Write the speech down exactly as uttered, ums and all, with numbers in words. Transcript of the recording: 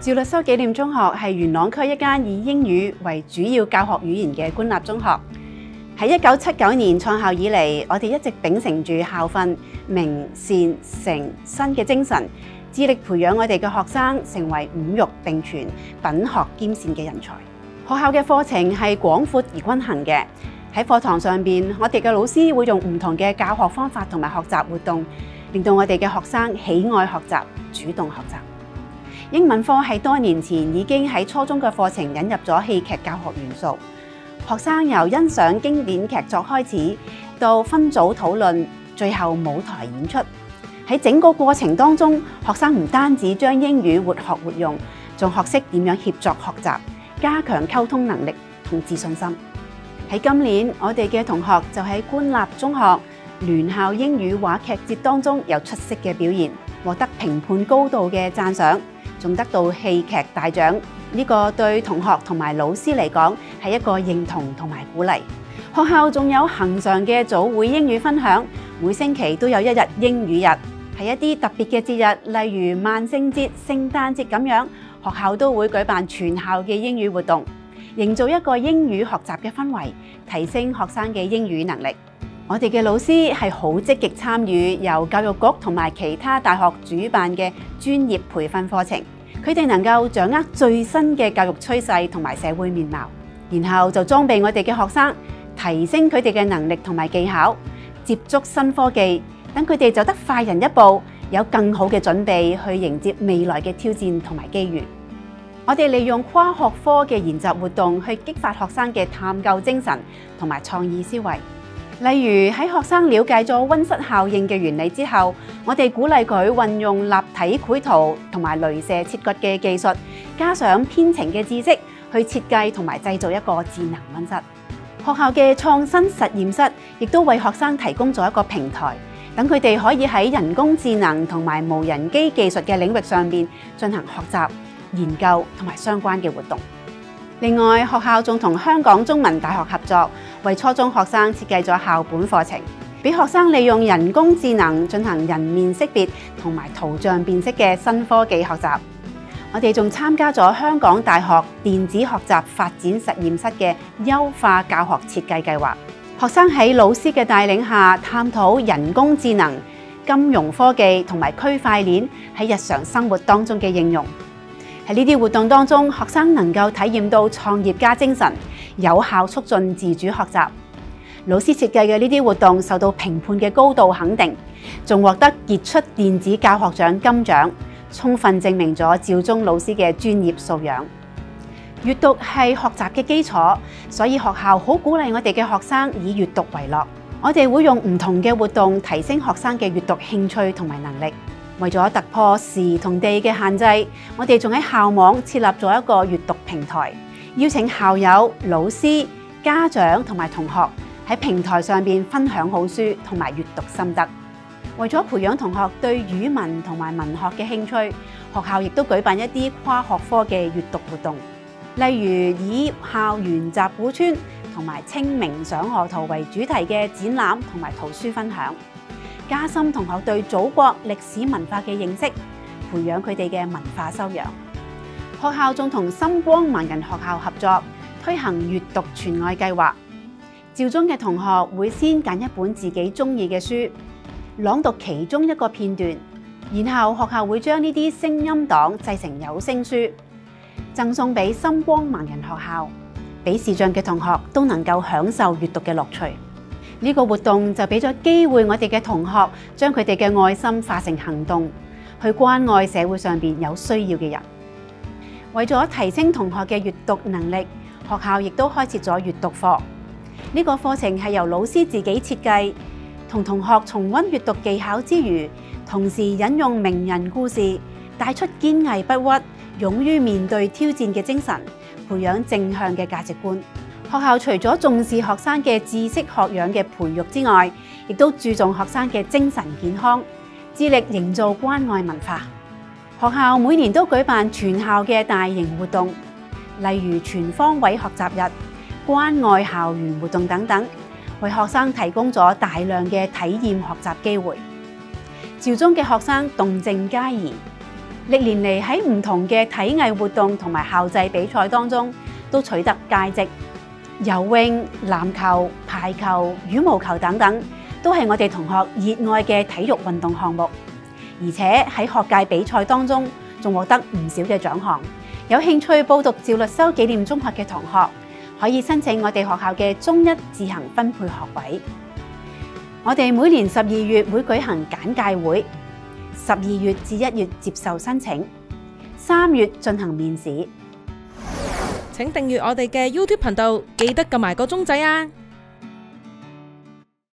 趙律修紀念中學係元朗區一間以英語為主要教學語言嘅官立中學。喺一九七九年創校以嚟，我哋一直秉承住校訓明善誠新嘅精神，致力培養我哋嘅學生成為五育並全、品學兼善嘅人才。學校嘅課程係廣闊而均衡嘅。喺課堂上邊，我哋嘅老師會用唔同嘅教學方法同埋學習活動，令到我哋嘅學生喜愛學習、主動學習。英文科喺多年前已經喺初中嘅課程引入咗戲劇教學元素。學生由欣賞經典劇作開始，到分組討論，最後舞台演出。喺整個過程當中，學生唔單止將英語活學活用，仲學識點樣協作學習，加強溝通能力同自信心。喺今年，我哋嘅同學就喺官立中學聯校英語話劇節當中有出色嘅表現，獲得評判高度嘅讚賞，仲得到戲劇大獎。呢個對同學同埋老師嚟講係一個認同同埋鼓勵。學校仲有恆常嘅早會英語分享，每星期都有一日英語日。係一啲特別嘅節日，例如萬聖節、聖誕節咁樣，學校都會舉辦全校嘅英語活動，營造一個英語學習嘅氛圍，提升學生嘅英語能力。我哋嘅老師係好積極參與由教育局同埋其他大學主辦嘅專業培訓課程。佢哋能夠掌握最新嘅教育趨勢同埋社會面貌，然後就裝備我哋嘅學生，提升佢哋嘅能力同埋技巧，接觸新科技，等佢哋走得快人一步，有更好嘅準備去迎接未來嘅挑戰同埋機遇。我哋利用跨學科嘅研習活動去激發學生嘅探究精神同埋創意思維。例如喺學生了解咗溫室效應嘅原理之後，我哋鼓勵佢運用立體繪圖同埋鐳射切割嘅技術，加上編程嘅知識去設計同埋製造一個智能溫室。學校嘅創新實驗室亦都為學生提供咗一個平台，等佢哋可以喺人工智能同埋無人機技術嘅領域上邊進行學習、研究同埋相關嘅活動。另外，學校仲同香港中文大學合作，為初中學生設計咗校本課程，俾學生利用人工智能進行人面識別同埋圖像辨識嘅新科技學習。我哋仲參加咗香港大學電子學習發展實驗室嘅優化教學設計計劃，學生喺老師嘅帶領下探討人工智能、金融科技同埋區塊鏈喺日常生活當中嘅應用。喺呢啲活動當中，學生能夠體驗到創業家精神，有效促進自主學習。老師設計嘅呢啲活動受到評判嘅高度肯定，仲獲得傑出電子教學獎金獎，充分證明咗趙忠老師嘅專業素養。閱讀係學習嘅基礎，所以學校好鼓勵我哋嘅學生以閱讀為樂。我哋會用唔同嘅活動提升學生嘅閱讀興趣同埋能力。為咗突破時同地嘅限制，我哋仲喺校網設立咗一個閱讀平台，邀請校友、老師、家長同埋同學喺平台上邊分享好書同埋閱讀心得。為咗培養同學對語文同埋文學嘅興趣，學校亦都舉辦一啲跨學科嘅閱讀活動，例如以校園集古村同埋清明上河圖為主題嘅展覽同埋圖書分享，加深同學對祖國歷史文化嘅認識，培養佢哋嘅文化修養。學校仲同心光盲人學校合作，推行閱讀傳愛計劃。趙中嘅同學會先揀一本自己中意嘅書，朗讀其中一個片段，然後學校會將呢啲聲音檔製成有聲書，贈送俾心光盲人學校，俾視障嘅同學都能夠享受閱讀嘅樂趣。呢個活動就俾咗機會我哋嘅同學將佢哋嘅愛心化成行動，去關愛社會上邊有需要嘅人。為咗提升同學嘅閱讀能力，學校亦都開設咗閱讀課。呢個課程係由老師自己設計，同同學重溫閱讀技巧之餘，同時引用名人故事，帶出堅毅不屈、勇於面對挑戰嘅精神，培養正向嘅價值觀。學校除咗重視學生嘅知識學養嘅培育之外，亦都注重學生嘅精神健康，致力營造關愛文化。學校每年都舉辦全校嘅大型活動，例如全方位學習日、關愛校園活動等等，為學生提供咗大量嘅體驗學習機會。趙中嘅學生動靜皆宜， 歷年嚟喺唔同嘅體藝活動同埋校際比賽當中都取得佳績。游泳、籃球、排球、羽毛球等等，都係我哋同學熱愛嘅體育運動項目。而且喺學界比賽當中，仲獲得唔少嘅獎項。有興趣報讀趙律修紀念中學嘅同學，可以申請我哋學校嘅中一自行分配學位。我哋每年十二月會舉行簡介會，十二月至一月接受申請，三月進行面試。 請訂閱我哋嘅 YouTube 頻道，記得撳埋個鐘仔啊！